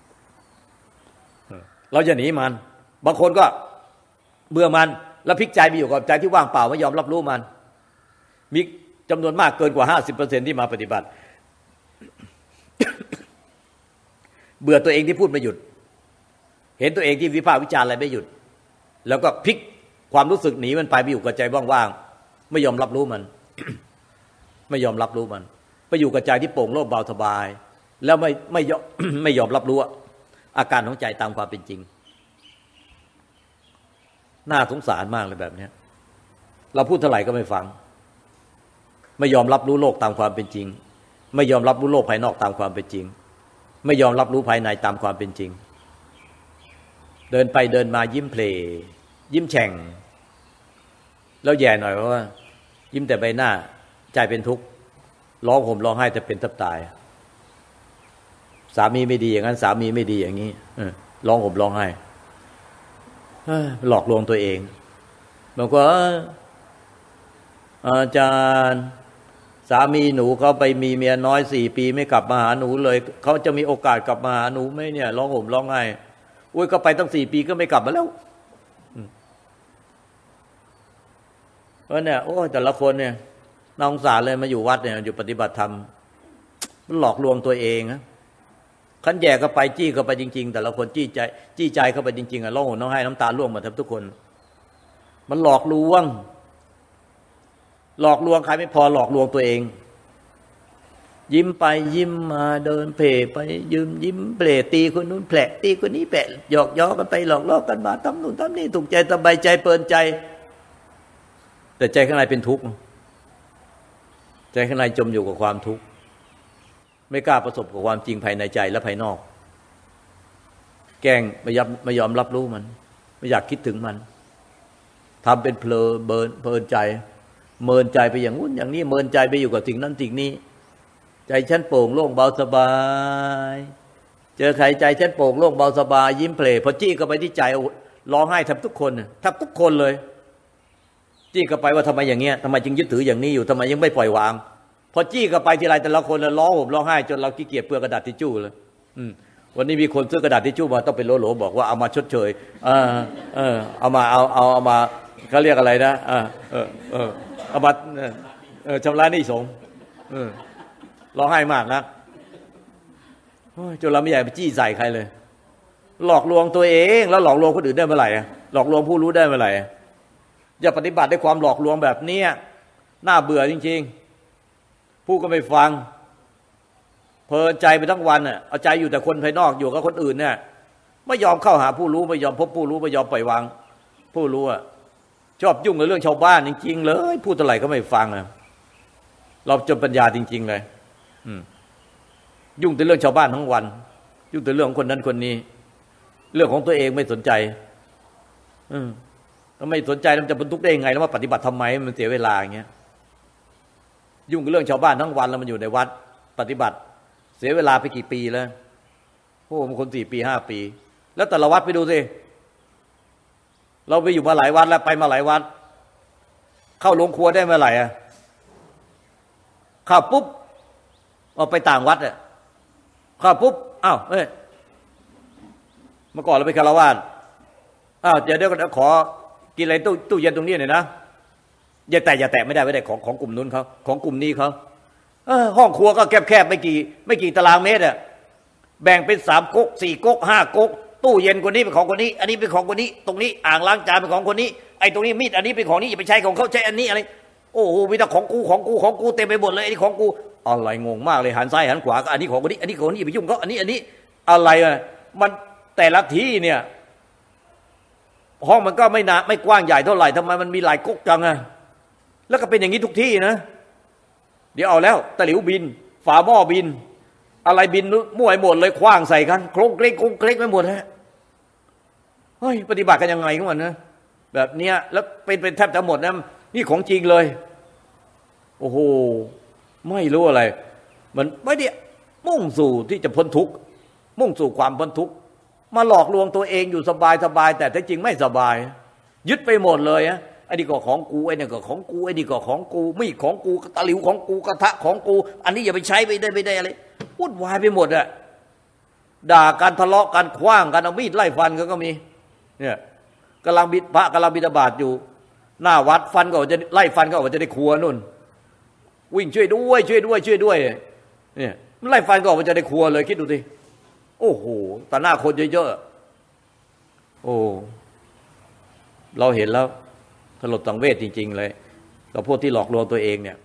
เราอย่าหนีมันบางคนก็เบื่อมันแล้วพลิกใจไปอยู่กับใจที่ว่างเปล่าไม่ยอมรับรู้มันมีจำนวนมากเกินกว่า ห้าสิบเปอร์เซ็นต์ ที่มาปฏิบัติ เบื่อตัวเองที่พูดไม่หยุดเห็นตัวเองที่วิพากษ์วิจารณ์อะไรไม่หยุดแล้วก็พลิกความรู้สึกหนีมันไปไปอยู่กับใจว่างๆไม่ยอมรับรู้มัน ไม่ยอมรับรู้มันไปอยู่กับใจที่โปร่งโล่งเบาสบายแล้วไม่ไม่ยอม ไม่ยอมรับรู้อาการของใจตามความเป็นจริงน่าสงสารมากเลยแบบนี้เราพูดเท่าไหร่ก็ไม่ฟังไม่ยอมรับรู้โลกตามความเป็นจริงไม่ยอมรับรู้โลกภายนอกตามความเป็นจริงไม่ยอมรับรู้ภายในตามความเป็นจริงเดินไปเดินมายิ้มเพลยิ้มแฉ่งแล้วแย่หน่อยเพราะว่ายิ้มแต่ใบหน้าใจเป็นทุกข์ร้องห่มร้องไห้แต่เป็นทับตายสามีไม่ดีอย่างนั้นสามีไม่ดีอย่างนี้ร้องห่มร้องไห้หลอกลวงตัวเองบอกว่าอาจารย์สามีหนูเขาไปมีเมียน้อยสี่ปีไม่กลับมาหาหนูเลยเขาจะมีโอกาสกลับมาหาหนูไหมเนี่ยร้องห่มร้องไห้อุ้ยก็ไปตั้งสี่ปีก็ไม่กลับมาแล้วเพราะเนี่ยโอ้แต่ละคนเนี่ยน่าสงสารเลยมาอยู่วัดเนี่ยอยู่ปฏิบัติธรรมมันหลอกลวงตัวเองนะขันแย่ก็ไปจี้เข้าไปจริงๆแต่ละคนจี้ใจจี้ใจเข้าไปจริงๆอ่ะร้องห่มร้องไห้น้ำตาร่วงหมดทุกคนมันหลอกลวงหลอกลวงใครไม่พอหลอกลวงตัวเองยิ้มไปยิ้มมาเดินเพ่ไปยืมยิ้มเปรตีคนนู้นแผลตีคนนี้แผลหยอกย้อกันไปหลอกล่อกันมาทำนู่นทำนี่ถูกใจสบายใจเปินใจแต่ใจข้างในเป็นทุกข์ใจข้างในจมอยู่กับความทุกข์ไม่กล้าประสบกับความจริงภายในใจและภายนอกแกล้งไม่ยอมไม่ยอมรับรู้มันไม่อยากคิดถึงมันทำเป็นเพลินเบินเพลินใจเมินใจไปอย่างนู้นอย่างนี้เมินใจไปอยู่กับสิ่งนั้นสิ่งนี้ใจฉันโปร่งโล่งเบาสบายเจอใครใจฉันโปร่งโล่งเบาสบายยิ้มเพลพอจี้เข้าไปที่ใจร้องไห้แทบทุกคนแทบทุกคนเลยจี้เข้าไปว่าทำไมอย่างเงี้ยทำไมจึงยึดถืออย่างนี้อยู่ทำไมยังไม่ปล่อยวางพอจี้เข้าไปทีไรแต่ละคนร้องห่มร้องไห้จนเราขี้เกียจเปลือกกระดาษทิชชู่เลยวันนี้มีคนซื้อกระดาษทิชชู่มาต้องเป็นโหลๆบอกว่าเอามาชดเชยเออเออเอามาเอาเอาเอามาเขาเรียกอะไรนะเออเออเออเอามาเออชำระหนี้สงฆ์ร้องไห้มากนะจนเราไม่อยากไปจี้ใส่ใครเลยหลอกลวงตัวเองแล้วหลอกลวงคนอื่นได้เมื่อไหร่หลอกลวงผู้รู้ได้เมื่อไหร่อย่าปฏิบัติด้วยความหลอกลวงแบบนี้น่าเบื่อจริงๆผู้ก็ไม่ฟังเพลินใจไปทั้งวันอ่ะเอาใจอยู่แต่คนภายนอกอยู่กับคนอื่นเนี่ยไม่ยอมเข้าหาผู้รู้ไม่ยอมพบผู้รู้ไม่ยอมปล่อยวางผู้รู้อ่ะชอบยุ่งกับเรื่องชาวบ้านจริงๆเลยพูดเท่าไหร่ก็ไม่ฟังอ่ะเราจนปัญญาจริงๆเลยยุ่งแต่เรื่องชาวบ้านทั้งวันยุ่งแต่เรื่องคนนั้นคนนี้เรื่องของตัวเองไม่สนใจอืมถ้าไม่สนใจมันจะบรรทุกได้ยังไงแล้วมาปฏิบัติทำไมมันเสียเวลาอย่างเงี้ยยุ่งกับเรื่องชาวบ้านทั้งวันแล้วมันอยู่ในวัดปฏิบัติเสียเวลาไปกี่ปีแล้วโอ้บางคนสี่ปีห้าปีแล้วแต่ละวัดไปดูสิเราไปอยู่มาหลายวัดแล้วไปมาหลายวัดเข้าโรงครัวได้เมื่อไหร่อ่ะเข้าปุ๊บเอาไปต่างวัดอ่ะเข้าปุ๊บอ้าวเอ้ยเมื่อก่อนเราไปคารวะอ้าวเดี๋ยวเดี๋ยวขอกินอะไรตู้ตู้เย็นตรงนี้หน่อยนะอย่าแตะอย่าแตะไม่ได้ไม่ได้ของของกลุ่มนู้นเขาของกลุ่มนี้เขาห้องครัวก็แคบๆไม่กี่ไม่กี่ตารางเมตรอ่ะแบ่งเป็นสามก๊กสี่ก๊กห้าก๊กตู้เย็นคนนี้เป็นของคนนี้อันนี้เป็นของคนนี้ตรงนี้อ่างล้างจานเป็นของคนนี้ไอ้ตรงนี้มีดอันนี้เป็นของนี้อย่าไปใช้ของเขาใช้อันนี้อะไรโอ้โหมีแต่ของกูของกูของกูเต็มไปหมดเลยไอ้นี่ของกูอะไรงงมากเลยหันซ้ายหันขวาก็อันนี้ของคนนี้อันนี้ของนี้อย่าไปยุ่งเขาอันนี้อันนี้อะไรอ่ะมันแต่ละที่เนี่ยห้องมันก็ไม่หนาไม่กว้างใหญ่เท่าไหร่ทำไมมันมีหลายก๊กจังอะแล้วก็เป็นอย่างนี้ทุกที่นะเดี๋ยวเอาแล้วตะหลิวบินฝาหม้อบินอะไรบินมั่วหมดเลยคว้างใส่กันโครงเกรงโครงเกรงไปหมดฮะเฮ้ยปฏิบัติกันยังไงของมันนะแบบเนี้ยแล้วเป็นเป็นแทบจะหมดนะนี่ของจริงเลยโอ้โหไม่รู้อะไรมันไม่ได้มุ่งสู่ที่จะพ้นทุกข์มุ่งสู่ความพ้นทุกข์มาหลอกลวงตัวเองอยู่สบายสบายแต่แท้จริงไม่สบายยึดไปหมดเลยอะไอ้นี่ก็ของกูไอ้นี่ก็ของกูไอ้นี่ก็ของกูมีดของกูตะหลิวของกูกระทะของกูอันนี้อย่าไปใช้ไปได้ไม่ได้อะไรวุ่นวายไปหมดอะด่ากันทะเลาะกันคว้างกันเอามีดไล่ฟันกันก็มีเนี่ยกำลังบิดพระกำลังบิณฑบาตอยู่หน้าวัดฟันก็จะไล่ฟันก็จะได้ครัวนู่นวิ่งช่วยด้วยช่วยด้วยช่วยด้วยเนี่ยมันไล่ฟันก็จะได้ครัวเลยคิดดูสิโอ้โหต่อหน้าคนเยอะๆโอ้เราเห็นแล้วสลดสังเวชจริงๆเลยกับพวกที่หลอกลวงตัวเองเนี่ย